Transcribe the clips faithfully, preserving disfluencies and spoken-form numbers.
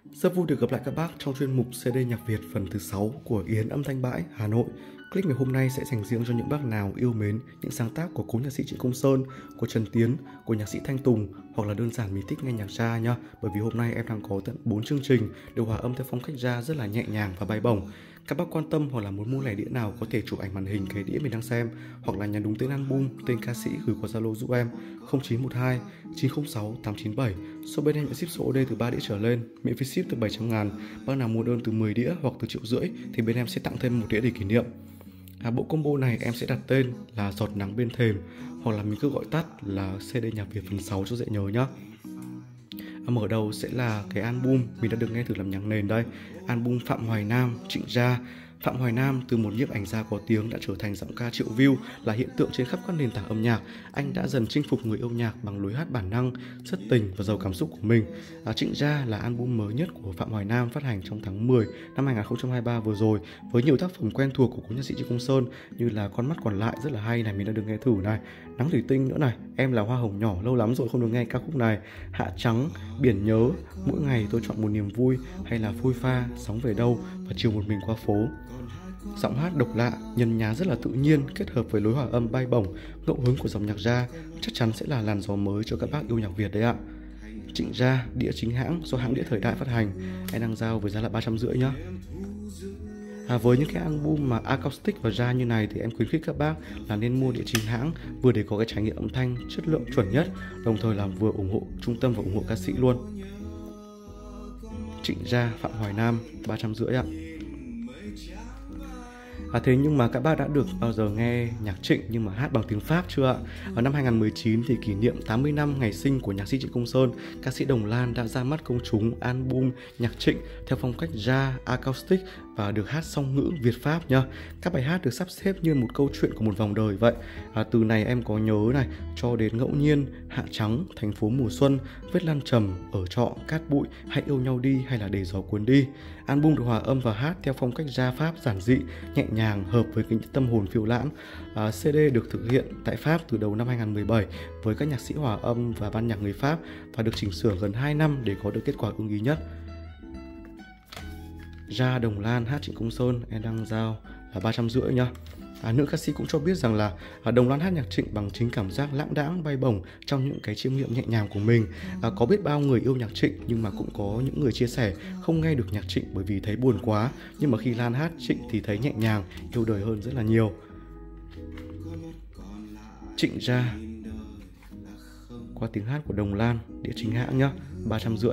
Rất vui được gặp lại các bác trong chuyên mục xê đê Nhạc Việt phần thứ sáu của Yến Âm Thanh Bãi, Hà Nội. Clip ngày hôm nay sẽ dành riêng cho những bác nào yêu mến những sáng tác của cố nhạc sĩ Trịnh Công Sơn, của Trần Tiến, của nhạc sĩ Thanh Tùng, hoặc là đơn giản mình thích nghe nhạc jazz nha. Bởi vì hôm nay em đang có tận bốn chương trình được hòa âm theo phong cách jazz rất là nhẹ nhàng và bay bổng. Các bác quan tâm hoặc là muốn mua lẻ đĩa nào có thể chụp ảnh màn hình cái đĩa mình đang xem, hoặc là nhắn đúng tên album, tên ca sĩ gửi qua Zalo giúp em không chín một hai chín không sáu tám chín bảy. Số bên em sẽ ship số ô đê từ ba đĩa trở lên, miễn phí ship từ bảy trăm ngàn. Bác nào mua đơn từ mười đĩa hoặc từ triệu rưỡi thì bên em sẽ tặng thêm một đĩa để kỷ niệm. À, bộ combo này em sẽ đặt tên là Giọt Nắng Bên Thềm, hoặc là mình cứ gọi tắt là xê đê Nhạc Việt phần sáu cho dễ nhớ nhá. À, mở đầu sẽ là cái album mình đã được nghe thử làm nhạc nền đây, album Phạm Hoài Nam, Trịnh Gia. Phạm Hoài Nam từ một nhiếp ảnh gia có tiếng đã trở thành giọng ca triệu view, là hiện tượng trên khắp các nền tảng âm nhạc. Anh đã dần chinh phục người yêu nhạc bằng lối hát bản năng, chất tình và giàu cảm xúc của mình. À, Trịnh Gia là album mới nhất của Phạm Hoài Nam, phát hành trong tháng mười năm hai không hai ba vừa rồi, với nhiều tác phẩm quen thuộc của cố nhạc sĩ Trịnh Công Sơn như là Con Mắt Còn Lại rất là hay này, mình đã được nghe thử này, Nắng Thủy Tinh nữa này, Em Là Hoa Hồng Nhỏ, lâu lắm rồi không được nghe ca khúc này, Hạ Trắng, Biển Nhớ, Mỗi Ngày Tôi Chọn Một Niềm Vui, hay là Phôi Pha, Sóng Về Đâu và Chiều Một Mình Qua Phố. Giọng hát độc lạ, nhân nhá rất là tự nhiên, kết hợp với lối hòa âm bay bổng, ngẫu hứng của dòng nhạc jazz, chắc chắn sẽ là làn gió mới cho các bác yêu nhạc Việt đấy ạ. Trịnh Gia, đĩa chính hãng do hãng đĩa Thời Đại phát hành, em đang giao với giá là ba trăm rưỡi nhá. À, với những cái album mà acoustic và jazz như này thì em khuyến khích các bác là nên mua đĩa chính hãng, vừa để có cái trải nghiệm âm thanh chất lượng chuẩn nhất, đồng thời là vừa ủng hộ trung tâm và ủng hộ ca sĩ luôn. Trịnh Gia, Phạm Hoài Nam, ba trăm rưỡi ạ. À, thế nhưng mà các bác đã được bao giờ nghe nhạc Trịnh nhưng mà hát bằng tiếng Pháp chưa ạ? Ở năm hai không một chín thì kỷ niệm tám mươi năm ngày sinh của nhạc sĩ Trịnh Công Sơn, ca sĩ Đồng Lan đã ra mắt công chúng album nhạc Trịnh theo phong cách jazz, acoustic và được hát song ngữ Việt Pháp nha. Các bài hát được sắp xếp như một câu chuyện của một vòng đời vậy. À, từ Này Em Có Nhớ này cho đến Ngẫu Nhiên, Hạ Trắng, Thành Phố Mùa Xuân, Vết Lan Trầm, Ở Trọ, Cát Bụi, Hãy Yêu Nhau Đi hay là Để Gió Cuốn Đi. Album được hòa âm và hát theo phong cách jazz Pháp giản dị, nhẹ nhàng, hợp với cái tâm hồn phiêu lãng. À, xê đê được thực hiện tại Pháp từ đầu năm hai không một bảy với các nhạc sĩ hòa âm và ban nhạc người Pháp và được chỉnh sửa gần hai năm để có được kết quả ưng ý nhất. Ra Đồng Lan hát Trịnh Công Sơn em đang giao là ba trăm rưỡi nhá. À, nữ ca sĩ cũng cho biết rằng là à, Đồng Lan hát nhạc Trịnh bằng chính cảm giác lãng đãng bay bổng trong những cái chiêm nghiệm nhẹ nhàng của mình. À, có biết bao người yêu nhạc Trịnh nhưng mà cũng có những người chia sẻ không nghe được nhạc Trịnh bởi vì thấy buồn quá, nhưng mà khi Lan hát Trịnh thì thấy nhẹ nhàng, yêu đời hơn rất là nhiều. Trịnh Gia qua tiếng hát của Đồng Lan, đĩa chính hãng nhá, ba trăm rưỡi.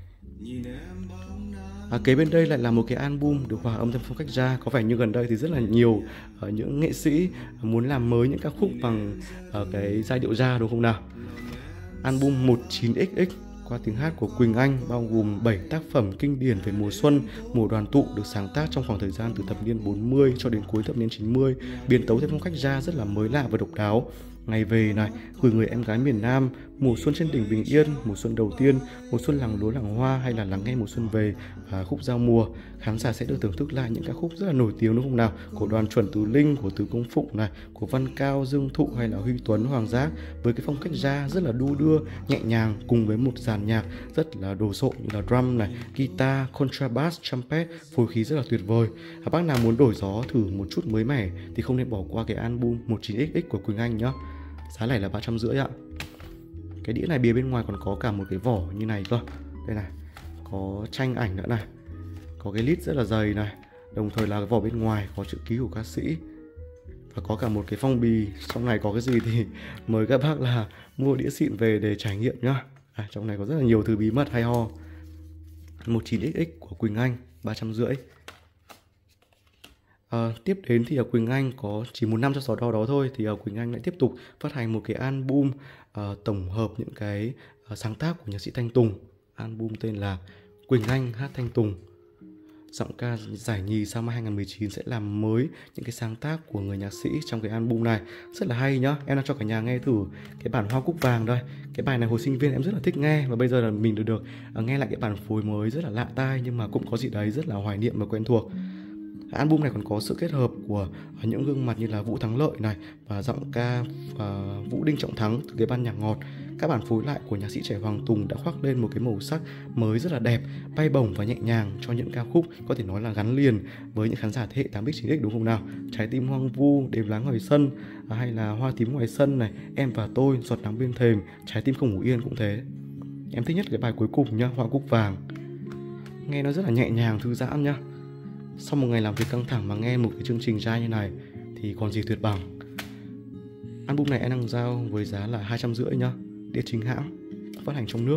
À, kế bên đây lại là một cái album được hòa âm theo phong cách jazz. Có vẻ như gần đây thì rất là nhiều uh, những nghệ sĩ muốn làm mới những ca khúc bằng uh, cái giai điệu jazz, đúng không nào? Album một chín x x qua tiếng hát của Quỳnh Anh bao gồm bảy tác phẩm kinh điển về mùa xuân, mùa đoàn tụ được sáng tác trong khoảng thời gian từ thập niên bốn mươi cho đến cuối thập niên chín mươi, biến tấu theo phong cách jazz rất là mới lạ và độc đáo. Ngày Về này, Gửi Người Em Gái Miền Nam, Mùa Xuân Trên Đỉnh Bình Yên, Mùa Xuân Đầu Tiên, Mùa Xuân Làng Lúa Làng Hoa hay là Lắng Nghe Mùa Xuân Về và khúc Giao Mùa. Khán giả sẽ được thưởng thức lại những ca khúc rất là nổi tiếng, đúng không nào? Của Đoàn Chuẩn Từ Linh, của Từ Công Phụng này, của Văn Cao, Dương Thụ hay là Huy Tuấn, Hoàng Giác, với cái phong cách jazz rất là đu đưa, nhẹ nhàng cùng với một dàn nhạc rất là đồ sộ như là drum này, guitar, contrabass, trumpet, phối khí rất là tuyệt vời. À, bác nào muốn đổi gió thử một chút mới mẻ thì không nên bỏ qua cái album một chín x x của Quỳnh Anh nhá. Giá này là ba trăm rưỡi ạ. Cái đĩa này bìa bên ngoài còn có cả một cái vỏ như này cơ. Đây này, có tranh ảnh nữa này, có cái lid rất là dày này, đồng thời là cái vỏ bên ngoài có chữ ký của ca sĩ và có cả một cái phong bì. Trong này có cái gì thì mời các bác là mua đĩa xịn về để trải nghiệm nhá. À, trong này có rất là nhiều thứ bí mật hay ho. một chín x x của Quỳnh Anh, ba trăm rưỡi. À, tiếp đến thì ở Quỳnh Anh có chỉ một năm cho gió đo đó thôi, thì ở Quỳnh Anh lại tiếp tục phát hành một cái album uh, tổng hợp những cái uh, sáng tác của nhạc sĩ Thanh Tùng. Album tên là Quỳnh Anh hát Thanh Tùng. Giọng ca giải nhì sau năm hai không một chín sẽ làm mới những cái sáng tác của người nhạc sĩ trong cái album này, rất là hay nhá. Em đang cho cả nhà nghe thử cái bản Hoa Cúc Vàng đây. Cái bài này hồi sinh viên em rất là thích nghe, và bây giờ là mình được được uh, nghe lại cái bản phối mới rất là lạ tai, nhưng mà cũng có gì đấy rất là hoài niệm và quen thuộc. Album này còn có sự kết hợp của những gương mặt như là Vũ Thắng Lợi này và giọng ca uh, Vũ Đinh Trọng Thắng từ cái ban nhạc ngọt. Các bản phối lại của nhạc sĩ trẻ Hoàng Tùng đã khoác lên một cái màu sắc mới rất là đẹp, bay bổng và nhẹ nhàng cho những ca khúc có thể nói là gắn liền với những khán giả thế hệ tám x chín x, đúng không nào? Trái tim hoang vu, Đêm lá ngoài sân, hay là Hoa tím ngoài sân này, Em và tôi, Giọt nắng bên thềm, Trái tim không ngủ yên cũng thế. Em thích nhất cái bài cuối cùng nhá, Hoa cúc vàng. Nghe nó rất là nhẹ nhàng, thư giãn nhá. Sau một ngày làm việc căng thẳng mà nghe một cái chương trình jazz như này thì còn gì tuyệt bằng. Album này em đang giao với giá là hai trăm rưỡi nhá, đĩa chính hãng, phát hành trong nước.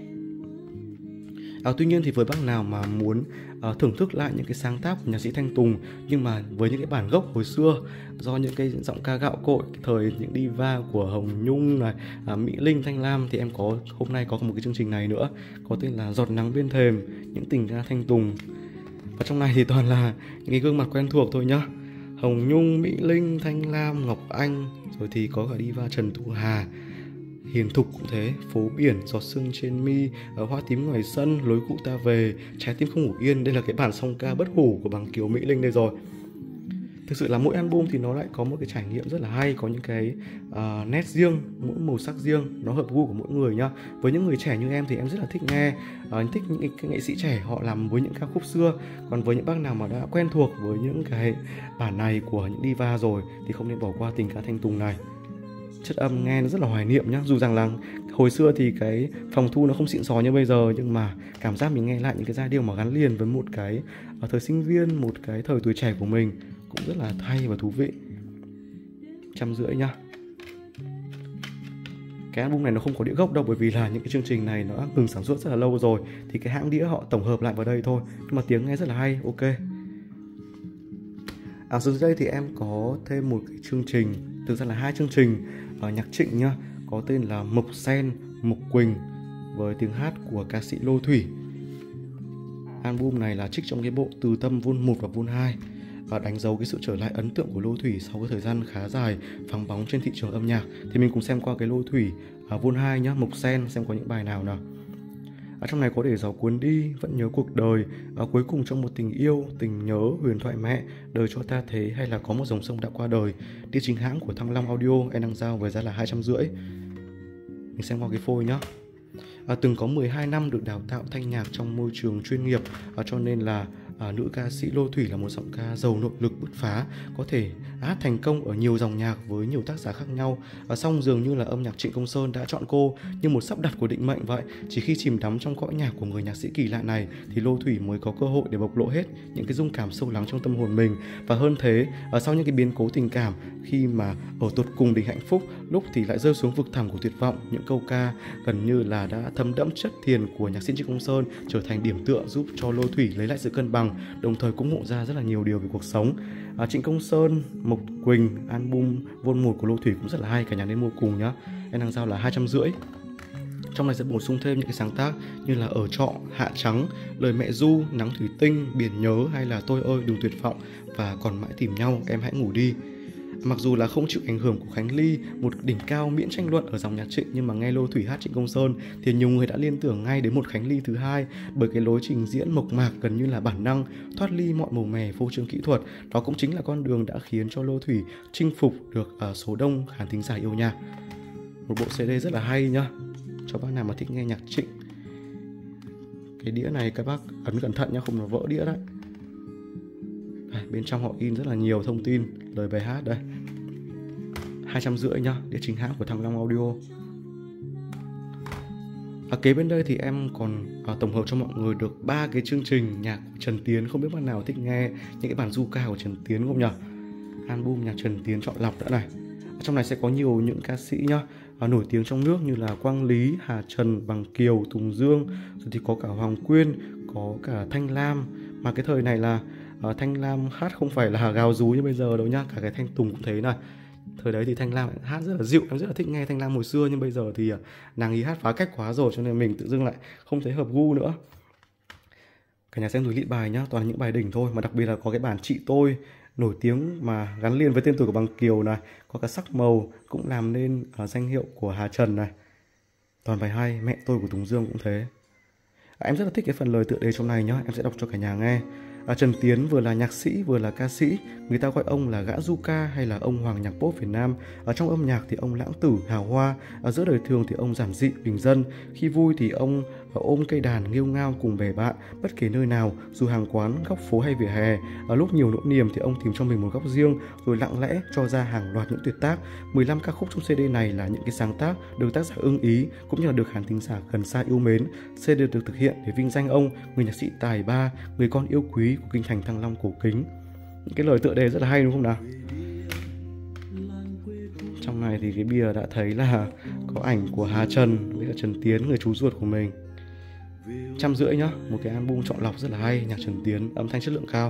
À, tuy nhiên thì với bác nào mà muốn uh, thưởng thức lại những cái sáng tác của nhạc sĩ Thanh Tùng nhưng mà với những cái bản gốc hồi xưa, do những cái giọng ca gạo cội cái thời những diva của Hồng Nhung này, uh, Mỹ Linh, Thanh Lam, thì em có hôm nay có một cái chương trình này nữa có tên là Giọt nắng bên thềm, những tình ca Thanh Tùng. Và trong này thì toàn là những cái gương mặt quen thuộc thôi nhá. Hồng Nhung, Mỹ Linh, Thanh Lam, Ngọc Anh, rồi thì có cả diva Trần Thu Hà, Hiền Thục cũng thế, Phố biển, Giọt sương trên mi, Hoa tím ngoài sân, Lối cũ ta về, Trái tim không ngủ yên. Đây là cái bản song ca bất hủ của Bằng Kiều, Mỹ Linh đây rồi. Thực sự là mỗi album thì nó lại có một cái trải nghiệm rất là hay, có những cái uh, nét riêng, mỗi màu sắc riêng, nó hợp gu của mỗi người nhá. Với những người trẻ như em thì em rất là thích nghe, uh, thích những cái, cái nghệ sĩ trẻ họ làm với những ca khúc xưa. Còn với những bác nào mà đã quen thuộc với những cái bản này của những diva rồi thì không nên bỏ qua tình ca Thanh Tùng này. Chất âm nghe nó rất là hoài niệm nhá. Dù rằng là hồi xưa thì cái phòng thu nó không xịn sò như bây giờ, nhưng mà cảm giác mình nghe lại những cái giai điệu mà gắn liền với một cái ở thời sinh viên, một cái thời tuổi trẻ của mình cũng rất là hay và thú vị. Trăm rưỡi nhá. Cái album này nó không có đĩa gốc đâu, bởi vì là những cái chương trình này nó đã ngừng sản xuất rất là lâu rồi, thì cái hãng đĩa họ tổng hợp lại vào đây thôi. Nhưng mà tiếng nghe rất là hay, ok. À, dưới đây thì em có thêm một cái chương trình, thực ra là hai chương trình ở nhạc trịnh nhá, có tên là Mộc Sen, Mộc Quỳnh với tiếng hát của ca sĩ Lô Thủy. Album này là trích trong cái bộ Từ Tâm Vol một và Vol hai và đánh dấu cái sự trở lại ấn tượng của Lô Thủy sau cái thời gian khá dài vắng bóng trên thị trường âm nhạc. Thì mình cùng xem qua cái Lô Thủy à, Vol hai nhá, Mộc Sen, xem có những bài nào nào. Ở trong này có Để gió cuốn đi, Vẫn nhớ cuộc đời, ở Cuối cùng trong một tình yêu, Tình nhớ, Huyền thoại mẹ, Đời cho ta thế, hay là Có một dòng sông đã qua đời. Đĩa chính hãng của Thăng Long Audio em đang giao với giá là hai trăm rưỡi. Mình xem qua cái phôi nhá. À, từng có mười hai năm được đào tạo thanh nhạc trong môi trường chuyên nghiệp, à, cho nên là à, nữ ca sĩ Lô Thủy là một giọng ca giàu nội lực bứt phá, có thể hát thành công ở nhiều dòng nhạc với nhiều tác giả khác nhau. À, song dường như là âm nhạc Trịnh Công Sơn đã chọn cô như một sắp đặt của định mệnh vậy. Chỉ khi chìm đắm trong cõi nhạc của người nhạc sĩ kỳ lạ này thì Lô Thủy mới có cơ hội để bộc lộ hết những cái dung cảm sâu lắng trong tâm hồn mình. Và hơn thế, ở sau những cái biến cố tình cảm, khi mà ở tột cùng đỉnh hạnh phúc, lúc thì lại rơi xuống vực thẳm của tuyệt vọng, những câu ca gần như là đã thấm đẫm chất thiền của nhạc sĩ Trịnh Công Sơn trở thành điểm tựa giúp cho Lô Thủy lấy lại sự cân bằng, đồng thời cũng ngộ ra rất là nhiều điều về cuộc sống. À, Trịnh Công Sơn, Mộc Quỳnh, album Vol một của Lô Thủy cũng rất là hay, cả nhà nên mua cùng nhá. Em đang giao là hai trăm rưỡi. Trong này sẽ bổ sung thêm những cái sáng tác như là Ở trọ, Hạ trắng, Lời mẹ ru, Nắng thủy tinh, Biển nhớ, hay là Tôi ơi đừng tuyệt vọng và Còn mãi tìm nhau, Em hãy ngủ đi. Mặc dù là không chịu ảnh hưởng của Khánh Ly, một đỉnh cao miễn tranh luận ở dòng nhạc Trịnh, nhưng mà nghe Lô Thủy hát Trịnh Công Sơn thì nhiều người đã liên tưởng ngay đến một Khánh Ly thứ hai, bởi cái lối trình diễn mộc mạc gần như là bản năng, thoát ly mọi màu mè phô trương kỹ thuật. Đó cũng chính là con đường đã khiến cho Lô Thủy chinh phục được ở số đông khán thính giả yêu nhạc. Một bộ xê đê rất là hay nhá, cho bác nào mà thích nghe nhạc Trịnh. Cái đĩa này các bác ấn cẩn thận nhá, không là vỡ đĩa đấy. Đây, bên trong họ in rất là nhiều thông tin, lời bài hát đây. Hai trăm rưỡi nhá, đĩa chính hãng của Thăng Long Audio. Ở kế bên đây thì em còn à, tổng hợp cho mọi người được ba cái chương trình nhạc của Trần Tiến. Không biết bạn nào thích nghe những cái bản du ca của Trần Tiến không nhỉ? Album nhạc Trần Tiến chọn lọc đã này. Ở trong này sẽ có nhiều những ca sĩ nhá, à, nổi tiếng trong nước như là Quang Lý, Hà Trần, Bằng Kiều, Tùng Dương, rồi thì có cả Hoàng Quyên, có cả Thanh Lam. Mà cái thời này là à, Thanh Lam hát không phải là gào rú như bây giờ đâu nhá, cả cái Thanh Tùng cũng thế này. Thời đấy thì Thanh Lam hát rất là dịu, em rất là thích nghe Thanh Lam hồi xưa, nhưng bây giờ thì nàng ấy hát phá cách quá rồi, cho nên mình tự dưng lại không thấy hợp gu nữa. Cả nhà xem túi lịt bài nhá, toàn là những bài đỉnh thôi, mà đặc biệt là có cái bản Chị Tôi nổi tiếng mà gắn liền với tên tuổi của Bằng Kiều này, có cả Sắc Màu cũng làm nên uh, danh hiệu của Hà Trần này, toàn bài hay. Mẹ Tôi của Tùng Dương cũng thế. À, em rất là thích cái phần lời tựa đề trong này nhá, em sẽ đọc cho cả nhà nghe. À, Trần Tiến vừa là nhạc sĩ vừa là ca sĩ, người ta gọi ông là gã du ca hay là ông hoàng nhạc pop Việt Nam. Ở trong âm nhạc thì ông lãng tử, hào hoa, ở giữa đời thường thì ông giản dị, bình dân. Khi vui thì ông ôm cây đàn nghêu ngao cùng bè bạn, bất kể nơi nào, dù hàng quán, góc phố hay vỉa hè. Ở lúc nhiều nỗi niềm thì ông tìm cho mình một góc riêng, rồi lặng lẽ cho ra hàng loạt những tuyệt tác. mười lăm ca khúc trong xê đê này là những cái sáng tác được tác giả ưng ý, cũng như là được khán thính giả gần xa yêu mến. xê đê được thực hiện để vinh danh ông, người nhạc sĩ tài ba, người con yêu quý của kinh thành Thăng Long cổ kính. Những cái lời tựa đề rất là hay đúng không nào? Trong này thì cái bìa đã thấy là có ảnh của Hà Trần với cả Trần Tiến, người chú ruột của mình. Trăm rưỡi nhá, một cái album chọn lọc rất là hay, nhạc Trần Tiến, âm thanh chất lượng cao.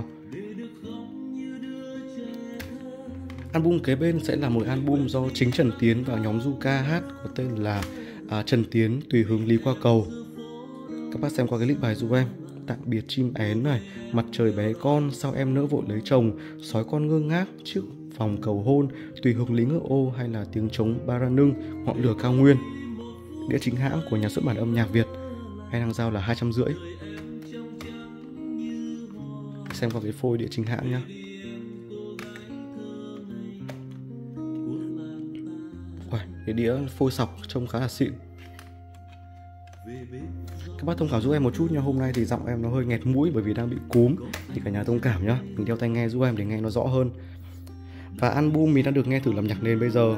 Album kế bên sẽ là một album do chính Trần Tiến và nhóm du ca hát, có tên là à, Trần Tiến Tùy Hướng Lý Qua Cầu. Các bác xem qua cái clip bài giúp em. Tạm biệt chim én này, mặt trời bé con, sao em nỡ vội lấy chồng, sói con ngơ ngác trước phòng cầu hôn, tùy hướng lý ngựa ô, hay là tiếng trống ba ra nưng, ngọn lửa cao nguyên. Đĩa chính hãng của nhà xuất bản âm nhạc Việt, hay đang giao là hai trăm rưỡi. Xem qua cái phôi đĩa chính hãng nhá. Uầy, cái đĩa phôi sọc trông khá là xịn. Các bác thông cảm giúp em một chút nha, hôm nay thì giọng em nó hơi nghẹt mũi bởi vì đang bị cúm, thì cả nhà thông cảm nhá, mình đeo tai nghe giúp em để nghe nó rõ hơn. Và album mình đã được nghe thử làm nhạc nền bây giờ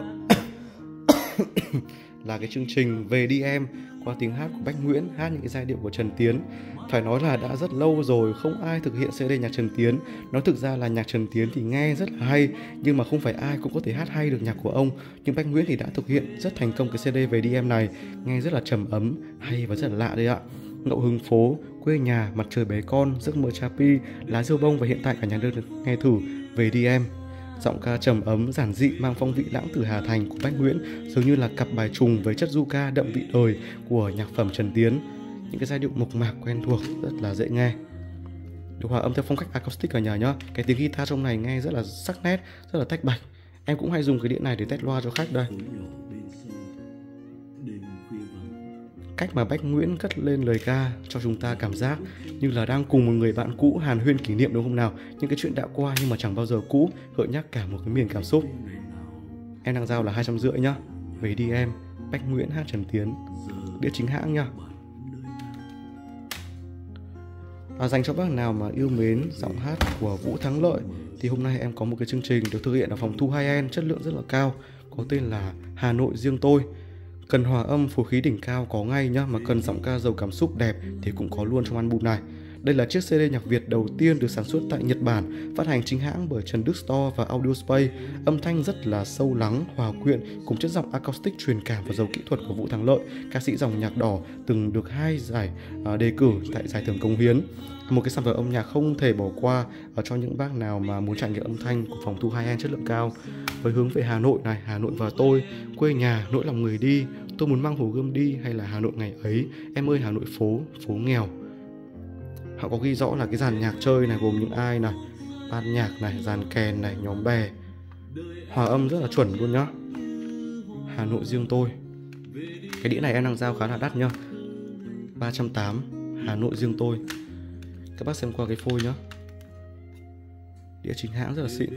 là cái chương trình Về Đi Em qua tiếng hát của Bách Nguyễn, hát những cái giai điệu của Trần Tiến. Phải nói là đã rất lâu rồi không ai thực hiện xê đê nhạc Trần Tiến. Nó thực ra là nhạc Trần Tiến thì nghe rất là hay, nhưng mà không phải ai cũng có thể hát hay được nhạc của ông. Nhưng Bách Nguyễn thì đã thực hiện rất thành công cái xê đê Về Đi Em này, nghe rất là trầm ấm, hay và rất là lạ đấy ạ. Ngẫu hứng phố, quê nhà, mặt trời bé con, giấc mơ Chapi, lá diêu bông, và hiện tại cả nhà được nghe thử Về Đi Em. Giọng ca trầm ấm, giản dị, mang phong vị lãng tử Hà Thành của Bách Nguyễn, dường như là cặp bài trùng với chất du ca đậm vị đời của nhạc phẩm Trần Tiến. Những cái giai điệu mộc mạc quen thuộc, rất là dễ nghe. Được hòa âm theo phong cách acoustic cả nhà nhá. Cái tiếng guitar trong này nghe rất là sắc nét, rất là tách bạch. Em cũng hay dùng cái đĩa này để test loa cho khách đây. Cách mà Bách Nguyễn cất lên lời ca cho chúng ta cảm giác như là đang cùng một người bạn cũ hàn huyên kỷ niệm, đúng không nào? Những cái chuyện đã qua nhưng mà chẳng bao giờ cũ, gợi nhắc cả một cái miền cảm xúc. Em đang giao là hai trăm rưỡi nhá. Về Đi Em, Bách Nguyễn hát Trần Tiến, đĩa chính hãng nhá. Và dành cho bác nào mà yêu mến giọng hát của Vũ Thắng Lợi thì hôm nay em có một cái chương trình được thực hiện ở phòng thu hai end chất lượng rất là cao, có tên là Hà Nội Riêng Tôi. Cần hòa âm phối khí đỉnh cao có ngay nhá, mà cần giọng ca giàu cảm xúc đẹp thì cũng có luôn trong album này. Đây là chiếc xê đê nhạc Việt đầu tiên được sản xuất tại Nhật Bản, phát hành chính hãng bởi Trần Đức Store và Audio Space. Âm thanh rất là sâu lắng, hòa quyện cùng chất giọng acoustic truyền cảm và giàu kỹ thuật của Vũ Thắng Lợi, ca sĩ dòng nhạc đỏ từng được hai giải uh, đề cử tại giải thưởng Cống Hiến. Một cái sản phẩm âm nhạc không thể bỏ qua ở cho những bác nào mà muốn trải nghiệm âm thanh của phòng thu hai end chất lượng cao. Với hướng về Hà Nội này, Hà Nội và tôi, quê nhà, nỗi lòng người đi, tôi muốn mang hồ gươm đi, hay là Hà Nội ngày ấy, em ơi Hà Nội phố, phố nghèo. Họ có ghi rõ là cái dàn nhạc chơi này gồm những ai này, ban nhạc này, dàn kèn này, nhóm bè, hòa âm rất là chuẩn luôn nhá. Hà Nội Riêng Tôi. Cái đĩa này em đang giao khá là đắt nhá, ba trăm tám mươi, Hà Nội Riêng Tôi. Các bác xem qua cái phôi nhá. Đĩa chính hãng rất là xịn.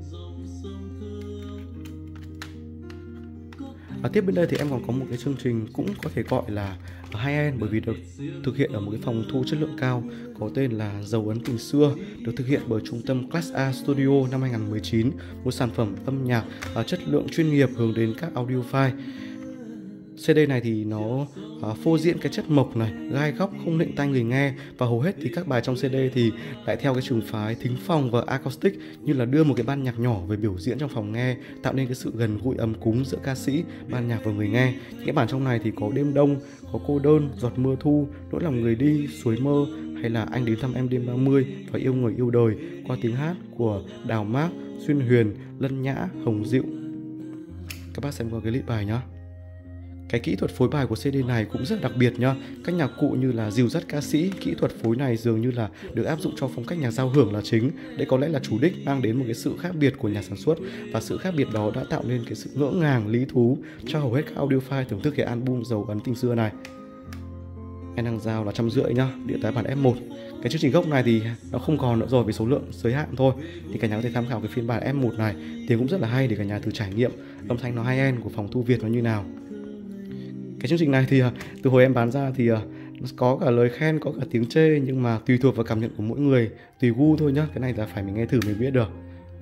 Và tiếp bên đây thì em còn có một cái chương trình cũng có thể gọi là high-end, bởi vì được thực hiện ở một cái phòng thu chất lượng cao có tên là Dấu Ấn Tình Xưa, được thực hiện bởi trung tâm Class A Studio năm hai không một chín, một sản phẩm âm nhạc và chất lượng chuyên nghiệp hướng đến các audiophile. xê đê này thì nó uh, phô diễn cái chất mộc này, gai góc, không nịnh tai người nghe, và hầu hết thì các bài trong xê đê thì lại theo cái trường phái thính phòng và acoustic, như là đưa một cái ban nhạc nhỏ về biểu diễn trong phòng nghe, tạo nên cái sự gần gũi ấm cúng giữa ca sĩ, ban nhạc và người nghe. Những cái bản trong này thì có Đêm Đông, có Cô Đơn, Giọt Mưa Thu, Nỗi Lòng Người Đi, Suối Mơ, hay là Anh Đến Thăm Em Đêm ba mươi và Yêu Người Yêu Đời qua tiếng hát của Đào Mác, Xuyên Huyền, Lân Nhã, Hồng Diệu. Các bác xem qua cái clip bài nhá. Cái kỹ thuật phối bài của xê đê này cũng rất đặc biệt nhá. Các nhạc cụ như là dìu dắt ca sĩ, kỹ thuật phối này dường như là được áp dụng cho phong cách nhạc giao hưởng là chính. Đây có lẽ là chủ đích mang đến một cái sự khác biệt của nhà sản xuất, và sự khác biệt đó đã tạo nên cái sự ngỡ ngàng, lý thú cho hầu hết các audiophile thưởng thức cái album Dấu Ấn Tình Xưa này. Em đang giao là trăm rưỡi nhá, đĩa tái bản ép một. Cái chương trình gốc này thì nó không còn nữa rồi vì số lượng giới hạn thôi. Thì cả nhà có thể tham khảo cái phiên bản ép một này, tiếng cũng rất là hay để cả nhà thử trải nghiệm âm thanh nó high-end của phòng thu Việt nó như nào. Cái chương trình này thì từ hồi em bán ra thì nó có cả lời khen, có cả tiếng chê, nhưng mà tùy thuộc vào cảm nhận của mỗi người, tùy gu thôi nhá. Cái này là phải mình nghe thử mới biết được.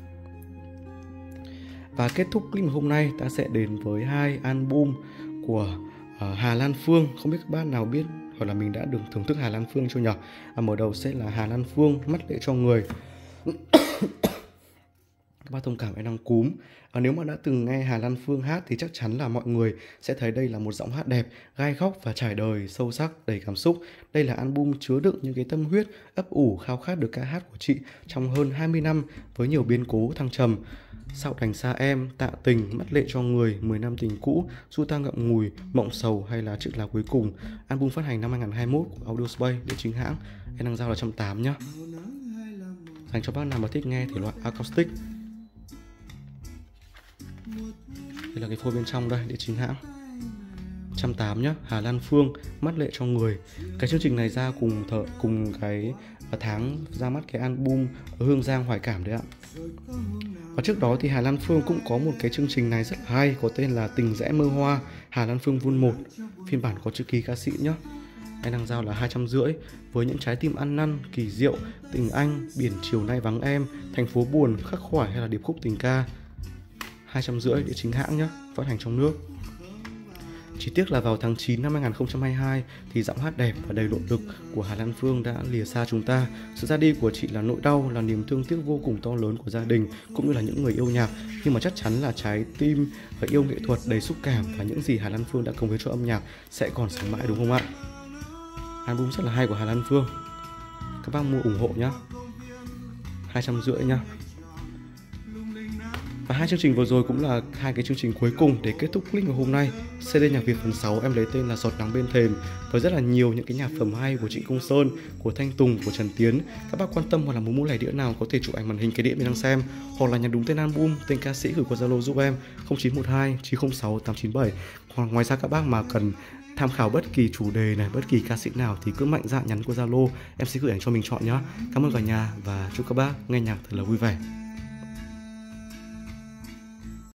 Và kết thúc clip hôm nay ta sẽ đến với hai album của uh, Hà Lan Phương. Không biết các bác nào biết hoặc là mình đã được thưởng thức Hà Lan Phương chưa nhỉ? À, mở đầu sẽ là Hà Lan Phương Mắt Lệ Cho Người. Các bác thông cảm em đang cúm. À, nếu mà đã từng nghe Hà Lan Phương hát thì chắc chắn là mọi người sẽ thấy đây là một giọng hát đẹp, gai góc và trải đời, sâu sắc, đầy cảm xúc. Đây là album chứa đựng những cái tâm huyết, ấp ủ, khao khát được ca hát của chị trong hơn hai mươi năm với nhiều biến cố thăng trầm. Dạo Đành Xa Em, Tạ Tình, Mắt Lệ Cho Người, mười năm tình cũ, Du Ta Ngậm Ngùi, Mộng Sầu hay là Chiếc Lá Cuối Cùng. Album phát hành năm hai không hai mốt của Audiospace để chính hãng. Em đang giao là một trăm tám mươi nhá. Dành cho bác nào mà thích nghe thể loại acoustic. Đây là cái phôi bên trong đây, địa chính hãng. một trăm tám mươi nhá, Hà Lan Phương, Mắt Lệ Cho Người. Cái chương trình này ra cùng thợ cùng cái tháng ra mắt cái album Hương Giang Hoài Cảm đấy ạ. Và trước đó thì Hà Lan Phương cũng có một cái chương trình này rất là hay, có tên là Tình Rẽ Mơ Hoa, Hà Lan Phương Vol một, phiên bản có chữ ký ca sĩ nhá. Em đang giao là hai trăm rưỡi với những trái tim ăn năn, kỳ diệu, Tình Anh, Biển Chiều Nay Vắng Em, Thành Phố Buồn, Khắc Khoải hay là Điệp Khúc Tình Ca. Hai trăm rưỡi địa chính hãng nhá, phát hành trong nước. Chỉ tiếc là vào tháng chín năm hai không hai hai thì giọng hát đẹp và đầy nội lực của Hà Lan Phương đã lìa xa chúng ta. Sự ra đi của chị là nỗi đau, là niềm thương tiếc vô cùng to lớn của gia đình cũng như là những người yêu nhạc, nhưng mà chắc chắn là trái tim và yêu nghệ thuật đầy xúc cảm và những gì Hà Lan Phương đã cống hiến cho âm nhạc sẽ còn sống mãi, đúng không ạ? Album rất là hay của Hà Lan Phương, các bác mua ủng hộ nhá. Hai trăm rưỡi nhá. Và hai chương trình vừa rồi cũng là hai cái chương trình cuối cùng để kết thúc clip ngày hôm nay. xê đê Nhạc Việt phần sáu em lấy tên là Giọt Nắng Bên Thềm, với rất là nhiều những cái nhạc phẩm hay của Trịnh Công Sơn, của Thanh Tùng, của Trần Tiến. Các bác quan tâm hoặc là muốn mua lẻ đĩa nào có thể chụp ảnh màn hình cái đĩa mình đang xem, hoặc là nhắn đúng tên album, tên ca sĩ gửi qua Zalo giúp em không chín một hai chín không sáu tám chín bảy. Hoặc ngoài ra các bác mà cần tham khảo bất kỳ chủ đề này, bất kỳ ca sĩ nào thì cứ mạnh dạn nhắn qua Zalo, em sẽ gửi ảnh cho mình chọn nhá. Cảm ơn cả nhà và chúc các bác nghe nhạc thật là vui vẻ.